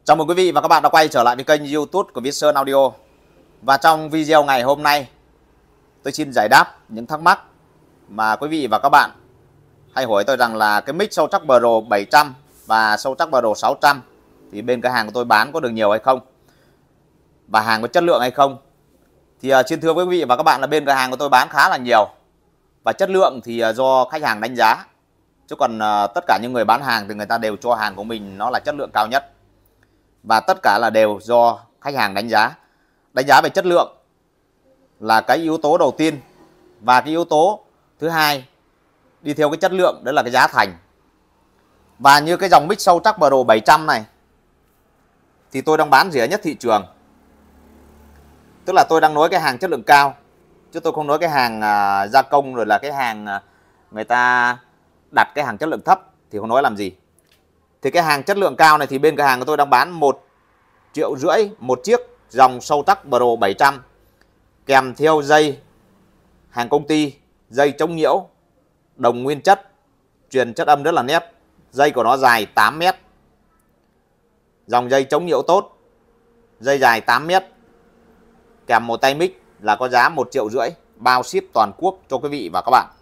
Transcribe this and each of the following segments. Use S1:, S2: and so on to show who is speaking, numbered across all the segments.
S1: Chào mừng quý vị và các bạn đã quay trở lại với kênh YouTube của Viet Sơn Audio. Và trong video ngày hôm nay, tôi xin giải đáp những thắc mắc mà quý vị và các bạn hay hỏi tôi rằng là cái mic Soundtrack Pro 700 và Soundtrack Pro 600 thì bên cửa hàng của tôi bán có được nhiều hay không, và hàng có chất lượng hay không. Thì xin thưa quý vị và các bạn là bên cửa hàng của tôi bán khá là nhiều, và chất lượng thì do khách hàng đánh giá, chứ còn tất cả những người bán hàng thì người ta đều cho hàng của mình nó là chất lượng cao nhất. Và tất cả là đều do khách hàng đánh giá. Đánh giá về chất lượng là cái yếu tố đầu tiên. Và cái yếu tố thứ hai đi theo cái chất lượng đó là cái giá thành. Và như cái dòng mic Soundtrack Pro 700 này thì tôi đang bán rẻ nhất thị trường. Tức là tôi đang nói cái hàng chất lượng cao, chứ tôi không nói cái hàng gia công rồi là cái hàng người ta đặt cái hàng chất lượng thấp thì không nói làm gì. Thì cái hàng chất lượng cao này thì bên cửa hàng của tôi đang bán 1,5 triệu một chiếc dòng Soundtrack Pro 700, kèm theo dây hàng công ty, dây chống nhiễu, đồng nguyên chất, truyền chất âm rất là nét. Dây của nó dài 8 mét, dòng dây chống nhiễu tốt, dây dài 8 mét, kèm một tay mic là có giá 1,5 triệu, bao ship toàn quốc cho quý vị và các bạn.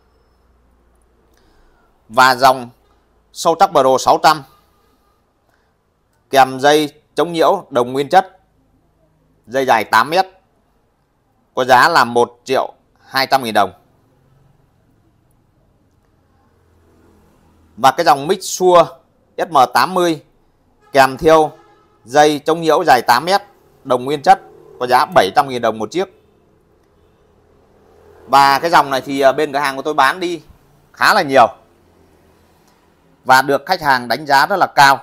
S1: Và dòng Soundtrack Pro 600 kèm dây chống nhiễu đồng nguyên chất, dây dài 8 mét, có giá là 1.200.000 đồng. Và cái dòng mic Shure SM80 kèm theo dây chống nhiễu dài 8 mét, đồng nguyên chất, có giá 700.000 đồng một chiếc. Và cái dòng này thì bên cửa hàng của tôi bán đi khá là nhiều và được khách hàng đánh giá rất là cao.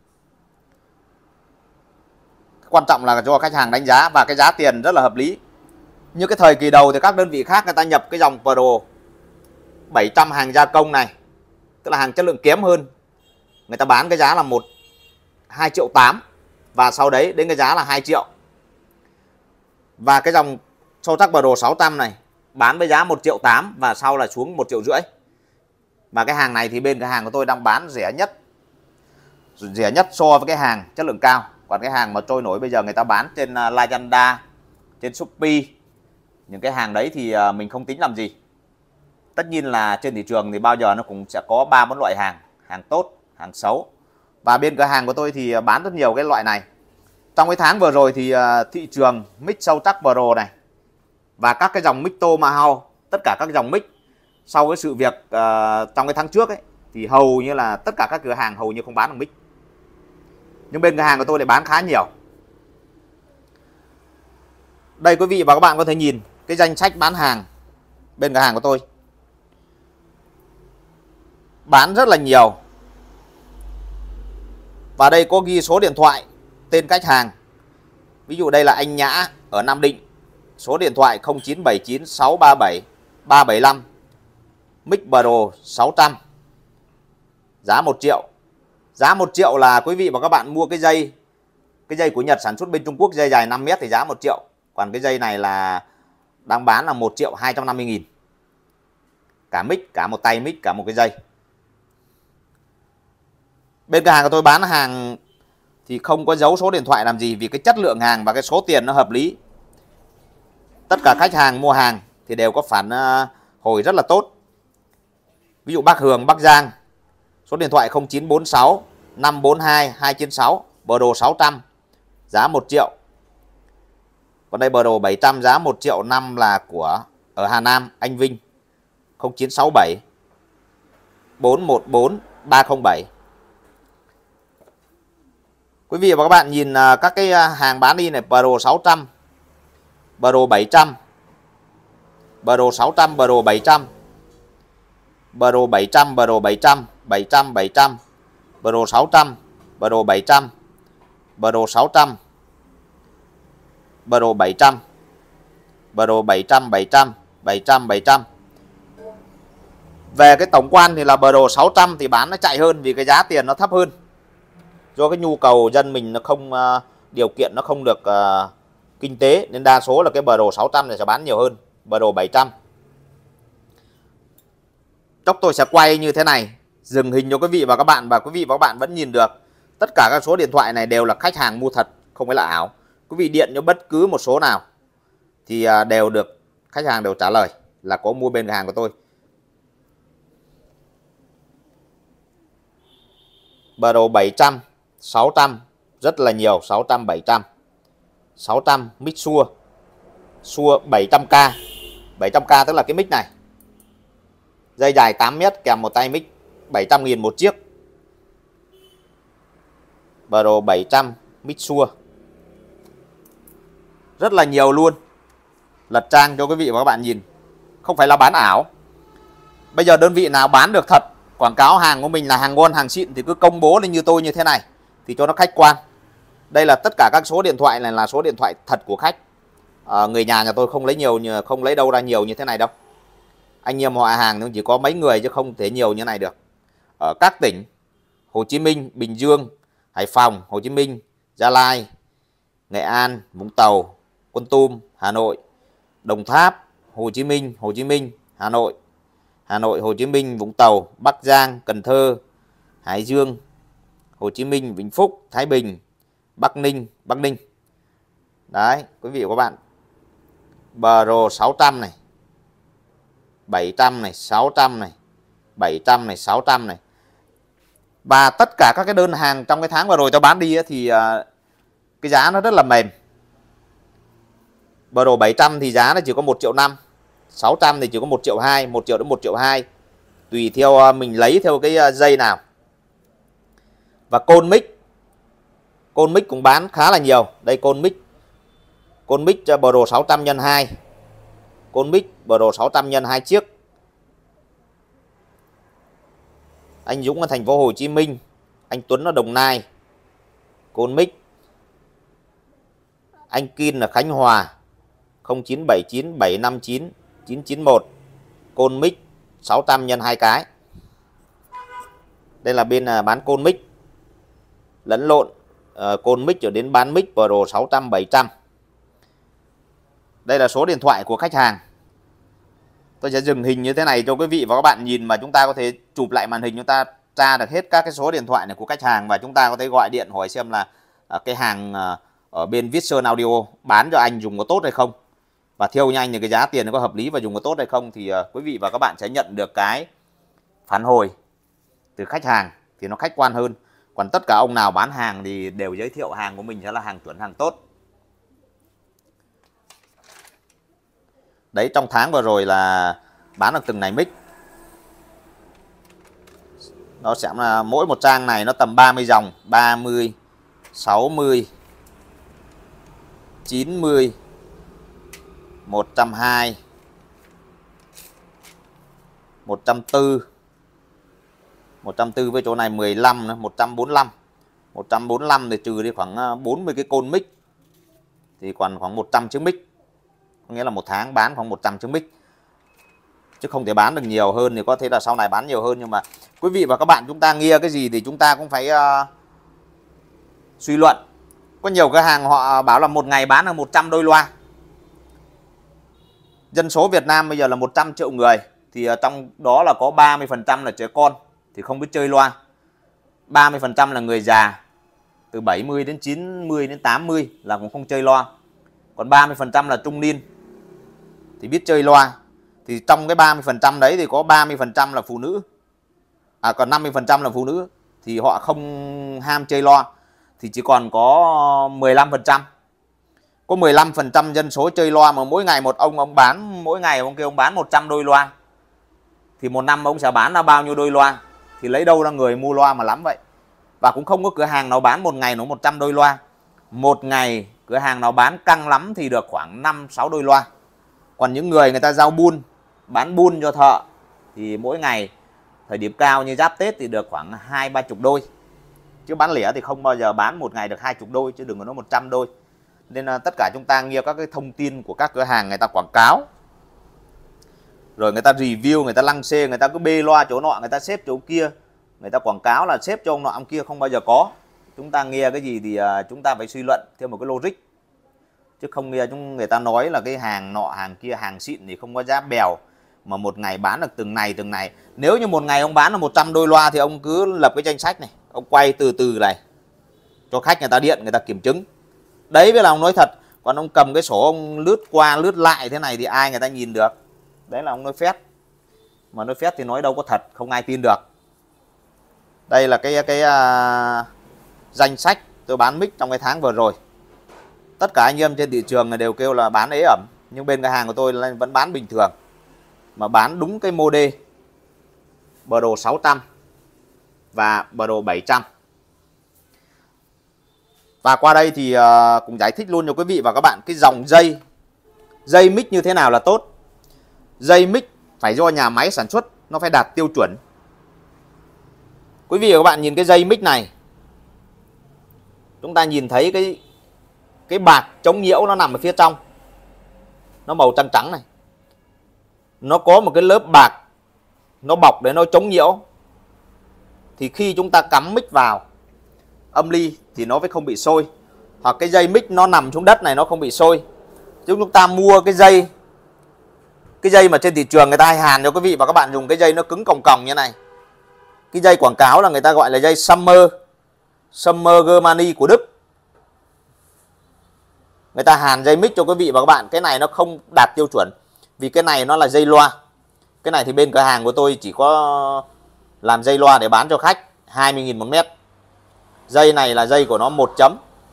S1: Quan trọng là do khách hàng đánh giá và cái giá tiền rất là hợp lý. Như cái thời kỳ đầu thì các đơn vị khác người ta nhập cái dòng Pro 700 hàng gia công này, tức là hàng chất lượng kém hơn, người ta bán cái giá là 2,8 triệu, và sau đấy đến cái giá là 2 triệu. Và cái dòng Soundtrack Pro 600 này bán với giá 1,8 triệu và sau là xuống 1,5 triệu. Và cái hàng này thì bên cửa hàng của tôi đang bán rẻ nhất so với cái hàng chất lượng cao. Còn cái hàng mà trôi nổi bây giờ người ta bán trên Lazada, trên Shopee, những cái hàng đấy thì mình không tính làm gì. Tất nhiên là trên thị trường thì bao giờ nó cũng sẽ có 3-4 loại hàng, hàng tốt, hàng xấu. Và bên cửa hàng của tôi thì bán rất nhiều cái loại này. Trong cái tháng vừa rồi thì thị trường mic Soundtrack Pro này và các cái dòng mic Tomahawk, tất cả các dòng mic sau cái sự việc trong cái tháng trước ấy, thì hầu như là tất cả các cửa hàng hầu như không bán được mic. Nhưng bên cửa hàng của tôi lại bán khá nhiều. Đây quý vị và các bạn có thể nhìn cái danh sách bán hàng bên cửa hàng của tôi. Bán rất là nhiều. Và đây có ghi số điện thoại, tên khách hàng. Ví dụ đây là anh Nhã ở Nam Định. Số điện thoại 0979 637 375. Mic Pro 600. Giá 1 triệu. Giá 1 triệu là quý vị và các bạn mua cái dây của Nhật sản xuất bên Trung Quốc, dây dài 5 mét thì giá 1 triệu. Còn cái dây này là đang bán là 1.250.000. Cả mic, cả một tay mic, cả một cái dây. Bên cửa hàng của tôi bán hàng thì không có giấu số điện thoại làm gì, vì cái chất lượng hàng và cái số tiền nó hợp lý. Tất cả khách hàng mua hàng thì đều có phản hồi rất là tốt. Ví dụ bác Hường, Bắc Giang, số điện thoại 0946 542 296, Pro 600 giá 1 triệu. Còn đây Pro 700 giá 1,5 triệu là của ở Hà Nam, anh Vinh, 0967 414 307. Quý vị và các bạn nhìn các cái hàng bán đi này: Pro 600, Pro 700, Pro 600, Pro 700, Pro 700, Pro 700, 700, 700, Pro 600, Pro 700, Pro 600, Pro 700, Pro 700, 700, 700, 700. Về cái tổng quan thì là Pro 600 thì bán nó chạy hơn vì cái giá tiền nó thấp hơn. Do cái nhu cầu dân mình nó không điều kiện nó không được kinh tế, nên đa số là cái Pro 600 này sẽ bán nhiều hơn Pro 700. Chốc tôi sẽ quay như thế này, dừng hình cho quý vị và các bạn, và quý vị và các bạn vẫn nhìn được Tất cả các số điện thoại này đều là khách hàng mua thật, không phải là ảo. Quý vị điện cho bất cứ một số nào thì đều được khách hàng đều trả lời là có mua bên cửa hàng của tôi. Pro 700, 600 rất là nhiều, 600, 700. 600 mic Shure 700k. 700k tức là cái mic này. Dây dài 8m kèm một tay mic, 700.000 một chiếc. Pro 700 mic Shure. Rất là nhiều luôn. Lật trang cho quý vị và các bạn nhìn. Không phải là bán ảo. Bây giờ đơn vị nào bán được thật, quảng cáo hàng của mình là hàng ngon, hàng xịn thì cứ công bố lên như tôi như thế này thì cho nó khách quan. Đây là tất cả các số điện thoại này là số điện thoại thật của khách. Người nhà tôi không lấy nhiều, không lấy đâu ra nhiều như thế này đâu. Anh em họ hàng nó chỉ có mấy người chứ không thể nhiều như này được. Ở các tỉnh Hồ Chí Minh, Bình Dương, Hải Phòng, Hồ Chí Minh, Gia Lai, Nghệ An, Vũng Tàu, Kon Tum, Hà Nội, Đồng Tháp, Hồ Chí Minh, Hà Nội, Hồ Chí Minh, Vũng Tàu, Bắc Giang, Cần Thơ, Hải Dương, Hồ Chí Minh, Vĩnh Phúc, Thái Bình, Bắc Ninh. Đấy, quý vị và các bạn. Pro 600 này, 700 này, 600 này, 700 này, 600 này. Và tất cả các cái đơn hàng trong cái tháng vừa rồi tôi bán đi thì cái giá nó rất là mềm. Pro 700 thì giá nó chỉ có 1,5 triệu, 600 thì chỉ có 1,2 triệu, 1 triệu đến 1,2 triệu, tùy theo mình lấy theo cái dây nào. Và côn mic cũng bán khá là nhiều. Đây côn mic Pro 600 x 2. Côn mic Pro 600 x 2 chiếc. Anh Dũng ở thành phố Hồ Chí Minh, anh Tuấn ở Đồng Nai. Côn mic. Anh Kin ở Khánh Hòa, 0979 759 991. Côn mic 600 x 2 cái. Đây là bên bán côn mic. Lẫn lộn côn mic trở đến bán mic Pro 600, 700. Đây là số điện thoại của khách hàng. Tôi sẽ dừng hình như thế này cho quý vị và các bạn nhìn, mà chúng ta có thể chụp lại màn hình, chúng ta tra được hết các cái số điện thoại này của khách hàng, và chúng ta có thể gọi điện hỏi xem là cái hàng ở bên Vietsun Audio bán cho anh dùng có tốt hay không, và theo như anh thì cái giá tiền nó có hợp lý và dùng có tốt hay không, thì quý vị và các bạn sẽ nhận được cái phản hồi từ khách hàng thì nó khách quan hơn. Còn tất cả ông nào bán hàng thì đều giới thiệu hàng của mình sẽ là hàng chuẩn, hàng tốt. Đấy, trong tháng vừa rồi là bán được từng này mic. Nó sẽ là mỗi một trang này nó tầm 30 dòng, 30, 60, 90, 120, 140, 140 với chỗ này 15 nữa, 145. 145 thì trừ đi khoảng 40 cái côn mic thì còn khoảng 100 chiếc mic. Có nghĩa là một tháng bán khoảng 100 chiếc mic. Chứ không thể bán được nhiều hơn, thì có thể là sau này bán nhiều hơn. Nhưng mà quý vị và các bạn, chúng ta nghe cái gì thì chúng ta cũng phải suy luận. Có nhiều cửa hàng họ bảo là một ngày bán được 100 đôi loa. Dân số Việt Nam bây giờ là 100 triệu người, thì trong đó là có 30% là trẻ con thì không biết chơi loa, 30% là người già từ 70 đến 90 đến 80 là cũng không chơi loa, còn 30% là trung niên thì biết chơi loa. Thì trong cái 30% đấy thì có 30% là phụ nữ, còn 50% là phụ nữ thì họ không ham chơi loa, thì chỉ còn có 15%. Có 15% dân số chơi loa, mà mỗi ngày một ông bán, mỗi ngày ông kia ông bán 100 đôi loa, thì một năm ông sẽ bán ra bao nhiêu đôi loa, thì lấy đâu ra người mua loa mà lắm vậy. Và cũng không có cửa hàng nào bán một ngày nó 100 đôi loa. Một ngày cửa hàng nào bán căng lắm thì được khoảng 5-6 đôi loa. Còn những người ta giao buôn, bán buôn cho thợ thì mỗi ngày thời điểm cao như giáp Tết thì được khoảng 20-30 đôi. Chứ bán lẻ thì không bao giờ bán một ngày được 20 đôi, chứ đừng có nói 100 đôi. Nên là tất cả chúng ta nghe các cái thông tin của các cửa hàng người ta quảng cáo, rồi người ta review, người ta lăng xê, người ta cứ bê loa chỗ nọ, người ta xếp chỗ kia, người ta quảng cáo là xếp cho ông nọ ông kia, không bao giờ có. Chúng ta nghe cái gì thì chúng ta phải suy luận theo một cái logic, chứ không nghe người ta nói là cái hàng nọ hàng kia hàng xịn thì không có giá bèo, mà một ngày bán được từng này. Nếu như một ngày ông bán được 100 đôi loa thì ông cứ lập cái danh sách này, ông quay từ từ này, cho khách người ta điện, người ta kiểm chứng. Đấy mới là ông nói thật. Còn ông cầm cái sổ ông lướt qua lướt lại thế này thì ai người ta nhìn được. Đấy là ông nói phét. Mà nói phét thì nói đâu có thật, không ai tin được. Đây là cái danh sách tôi bán mic trong cái tháng vừa rồi. Tất cả anh em trên thị trường đều kêu là bán ế ẩm, nhưng bên cửa hàng của tôi vẫn bán bình thường, mà bán đúng cái mô đê Pro 600 và Pro 700. Và qua đây thì cũng giải thích luôn cho quý vị và các bạn cái dòng dây mic như thế nào là tốt. Dây mic phải do nhà máy sản xuất, nó phải đạt tiêu chuẩn. Quý vị và các bạn nhìn cái dây mic này, chúng ta nhìn thấy cái bạc chống nhiễu nó nằm ở phía trong, nó màu trắng trắng này, nó có một cái lớp bạc nó bọc để nó chống nhiễu. Thì khi chúng ta cắm mic vào âm ly thì nó phải không bị sôi, hoặc cái dây mic nó nằm xuống đất này nó không bị sôi. Chứ chúng ta mua cái dây mà trên thị trường người ta hay hàn cho quý vị và các bạn dùng, cái dây nó cứng còng còng như này. Cái dây quảng cáo là người ta gọi là dây Summer Germany của Đức. Người ta hàn dây mic cho quý vị và các bạn, cái này nó không đạt tiêu chuẩn, vì cái này nó là dây loa. Cái này thì bên cửa hàng của tôi chỉ có làm dây loa để bán cho khách, 20.000 một mét. Dây này là dây của nó 1 chấm.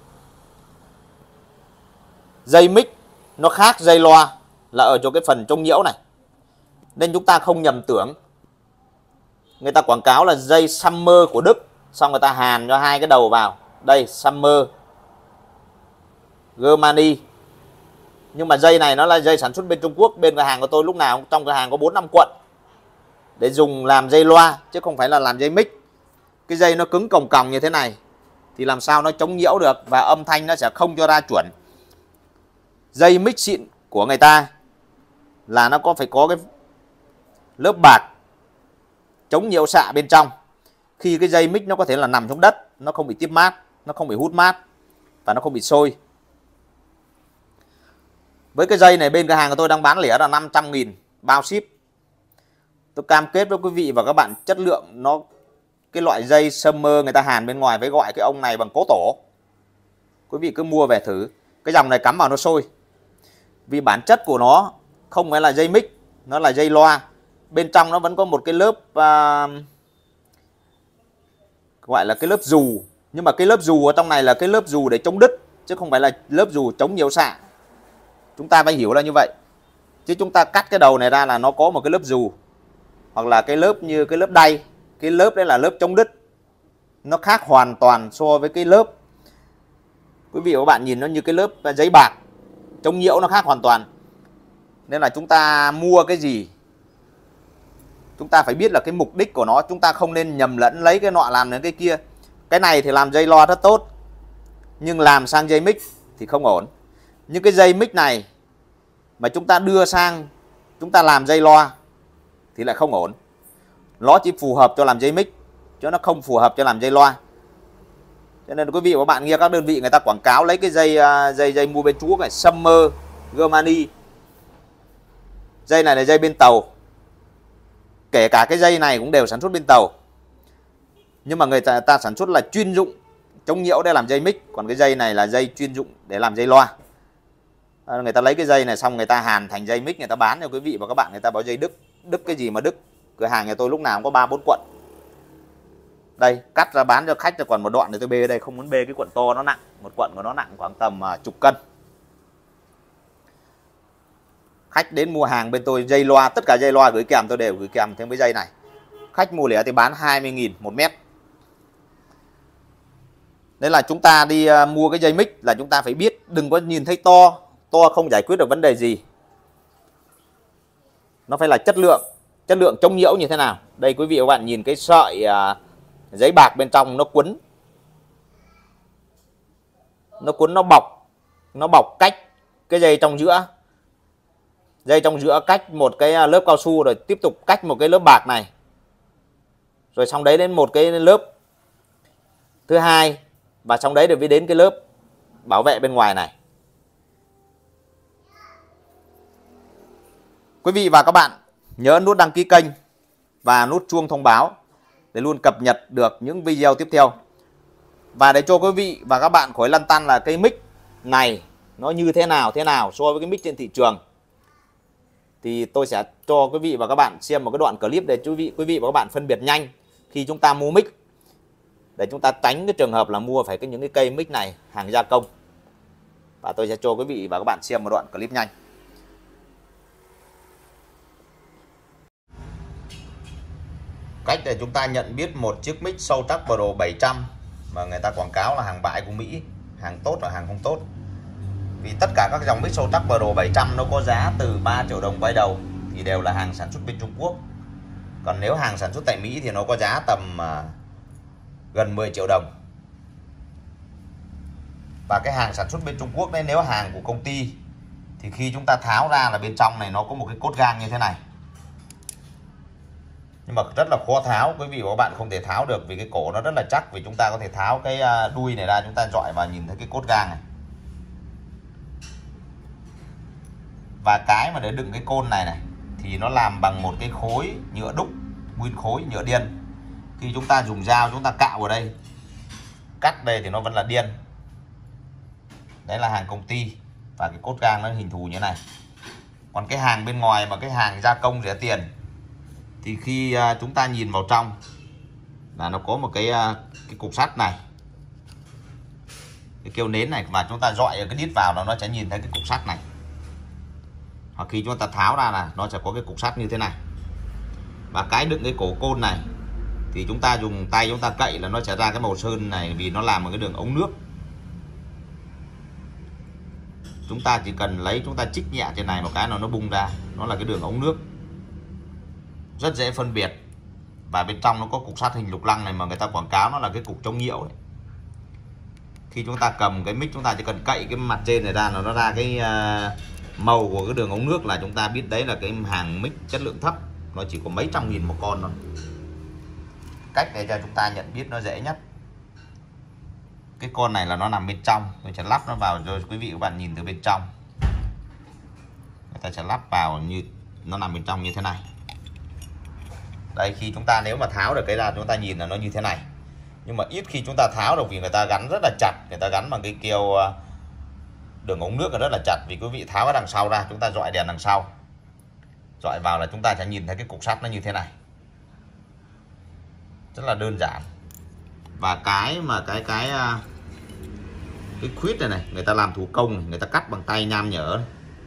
S1: Dây mic nó khác dây loa là ở chỗ cái phần chống nhiễu này, nên chúng ta không nhầm tưởng. Người ta quảng cáo là dây Summer của Đức, xong người ta hàn cho hai cái đầu vào. Đây, Summer Germany. Nhưng mà dây này nó là dây sản xuất bên Trung Quốc. Bên cửa hàng của tôi lúc nào trong cửa hàng có 4-5 cuộn để dùng làm dây loa, chứ không phải là làm dây mic. Cái dây nó cứng còng còng như thế này thì làm sao nó chống nhiễu được, và âm thanh nó sẽ không cho ra chuẩn. Dây mic xịn của người ta là nó phải có cái lớp bạc chống nhiễu xạ bên trong. Khi cái dây mic nó có thể là nằm xuống đất, nó không bị tiếp mát, nó không bị hút mát, và nó không bị sôi. Với cái dây này bên cửa hàng của tôi đang bán lẻ là 500.000 bao ship. Tôi cam kết với quý vị và các bạn chất lượng nó, cái loại dây Summer người ta hàn bên ngoài phải gọi cái ông này bằng cố tổ. Quý vị cứ mua về thử, cái dòng này cắm vào nó sôi. Vì bản chất của nó không phải là dây mic, nó là dây loa. Bên trong nó vẫn có một cái lớp gọi là cái lớp dù. Nhưng mà cái lớp dù ở trong này là cái lớp dù để chống đứt, chứ không phải là lớp dù chống nhiễu xạ. Chúng ta phải hiểu là như vậy. Chứ chúng ta cắt cái đầu này ra là nó có một cái lớp dù, hoặc là cái lớp như cái lớp đay. Cái lớp đấy là lớp chống đứt, nó khác hoàn toàn so với cái lớp. Quý vị và các bạn nhìn nó như cái lớp giấy bạc chống nhiễu, nó khác hoàn toàn. Nên là chúng ta mua cái gì chúng ta phải biết là cái mục đích của nó. Chúng ta không nên nhầm lẫn lấy cái nọ làm đến cái kia. Cái này thì làm dây loa rất tốt, nhưng làm sang dây mic thì không ổn. Nhưng cái dây mic này mà chúng ta đưa sang chúng ta làm dây loa thì lại không ổn. Nó chỉ phù hợp cho làm dây mic, chứ nó không phù hợp cho làm dây loa. Cho nên quý vị và các bạn nghe các đơn vị người ta quảng cáo lấy cái dây mua bên Trung Quốc này, Summer Germany. Dây này là dây bên Tàu. Kể cả cái dây này cũng đều sản xuất bên Tàu. Nhưng mà người ta sản xuất là chuyên dụng chống nhiễu để làm dây mic, còn cái dây này là dây chuyên dụng để làm dây loa. Người ta lấy cái dây này xong người ta hàn thành dây mic, người ta bán cho quý vị và các bạn. Người ta bảo dây Đức. Đức cái gì mà Đức? Cửa hàng nhà tôi lúc nào cũng có 3-4 cuộn. Đây, cắt ra bán cho khách, cho còn một đoạn thì tôi bê ở đây, không muốn bê cái cuộn to nó nặng. Một cuộn của nó nặng khoảng tầm chục cân. Khách đến mua hàng bên tôi dây loa, tất cả dây loa gửi kèm tôi đều gửi kèm thêm cái dây này. Khách mua lẻ thì bán 20.000 một mét. Nên là chúng ta đi mua cái dây mic là chúng ta phải biết, đừng có nhìn thấy to không giải quyết được vấn đề gì. Nó phải là chất lượng chống nhiễu như thế nào. Đây quý vị và các bạn nhìn cái sợi giấy bạc bên trong nó quấn, nó bọc cách cái dây trong giữa. Dây trong giữa cách một cái lớp cao su, rồi tiếp tục cách một cái lớp bạc này, rồi xong đấy đến một cái lớp thứ hai, và xong đấy rồi mới đến cái lớp bảo vệ bên ngoài này. Quý vị và các bạn nhớ nút đăng ký kênh và nút chuông thông báo để luôn cập nhật được những video tiếp theo. Và để cho quý vị và các bạn khỏi lăn tăn là cái mic này nó như thế nào so với cái mic trên thị trường, thì tôi sẽ cho quý vị và các bạn xem một cái đoạn clip để quý vị và các bạn phân biệt nhanh khi chúng ta mua mic, để chúng ta tránh cái trường hợp là mua phải những cái cây mic này hàng gia công. Và tôi sẽ cho quý vị và các bạn xem một đoạn clip nhanh. Cách để chúng ta nhận biết một chiếc mic Soundtrack Pro 700 mà người ta quảng cáo là hàng bãi của Mỹ, hàng tốt và hàng không tốt. Vì tất cả các dòng mic Soundtrack Pro 700 nó có giá từ 3 triệu đồng quay đầu thì đều là hàng sản xuất bên Trung Quốc. Còn nếu hàng sản xuất tại Mỹ thì nó có giá tầm gần 10 triệu đồng. Và cái hàng sản xuất bên Trung Quốc đấy, nếu hàng của công ty thì khi chúng ta tháo ra là bên trong này nó có một cái cốt gang như thế này. Nhưng mà rất là khó tháo, quý vị và các bạn không thể tháo được vì cái cổ nó rất là chắc. Vì chúng ta có thể tháo cái đuôi này ra, chúng ta dọi vào nhìn thấy cái cốt gang này. Và cái mà để đựng cái côn này này thì nó làm bằng một cái khối nhựa đúc, nguyên khối nhựa điên. Khi chúng ta dùng dao chúng ta cạo vào đây, cắt đây thì nó vẫn là điên. Đấy là hàng công ty và cái cốt gang nó hình thù như thế này. Còn cái hàng bên ngoài mà cái hàng gia công rẻ tiền thì khi chúng ta nhìn vào trong là nó có một cái cục sắt này, cái keo nến này, và chúng ta dọi cái đít vào nó sẽ nhìn thấy cái cục sắt này. Hoặc khi chúng ta tháo ra là nó sẽ có cái cục sắt như thế này. Và cái đựng cái cổ côn này thì chúng ta dùng tay chúng ta cậy là nó sẽ ra cái màu sơn này, vì nó làm một cái đường ống nước. Chúng ta chỉ cần lấy, chúng ta chích nhẹ trên này một cái nó bung ra, nó là cái đường ống nước, rất dễ phân biệt. Và bên trong nó có cục sắt hình lục lăng này mà người ta quảng cáo nó là cái cục chống nhiễu đấy. Khi chúng ta cầm cái mic, chúng ta chỉ cần cậy cái mặt trên này ra là nó ra cái màu của cái đường ống nước, là chúng ta biết đấy là cái hàng mic chất lượng thấp, nó chỉ có mấy trăm nghìn một con thôi. Cách để cho chúng ta nhận biết nó dễ nhất, cái con này là nó nằm bên trong, tôi sẽ lắp nó vào rồi quý vị và các bạn nhìn từ bên trong. Người ta sẽ lắp vào như nó nằm bên trong như thế này. Đây, khi chúng ta nếu mà tháo được cái ra chúng ta nhìn là nó như thế này. Nhưng mà ít khi chúng ta tháo được vì người ta gắn rất là chặt, người ta gắn bằng cái keo đường ống nước rất là chặt. Vì quý vị tháo cái đằng sau ra, chúng ta dọi đèn đằng sau, dọi vào là chúng ta sẽ nhìn thấy cái cục sắt nó như thế này, rất là đơn giản. Và cái mà cái khuyết này này người ta làm thủ công này, người ta cắt bằng tay nham nhở,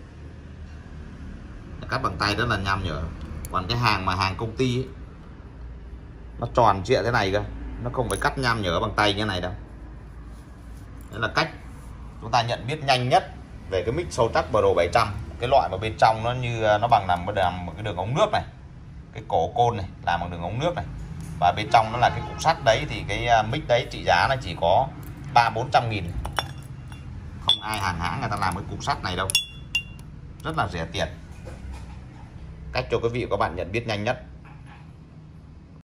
S1: cắt bằng tay rất là nham nhở. Còn cái hàng mà hàng công ty ấy, nó tròn trịa thế này cơ, nó không phải cắt nham nhở bằng tay như thế này đâu. Đấy là cách chúng ta nhận biết nhanh nhất về cái mic Soundtrack Pro 700. Cái loại mà bên trong nó như nó bằng làm một cái đường ống nước này, cái cổ côn này làm bằng đường ống nước này, và bên trong nó là cái cục sắt đấy. Thì cái mic đấy trị giá nó chỉ có 300-400 nghìn, không ai hàng hãng người ta làm cái cục sắt này đâu, rất là rẻ tiền. Cách cho quý vị và các bạn nhận biết nhanh nhất.